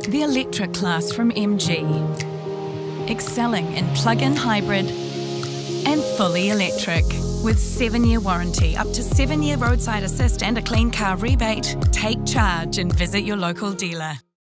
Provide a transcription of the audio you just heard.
The electric class from MG. Excelling in plug-in hybrid and fully electric. With 7-year warranty, up to 7-year roadside assist and a clean car rebate, take charge and visit your local dealer.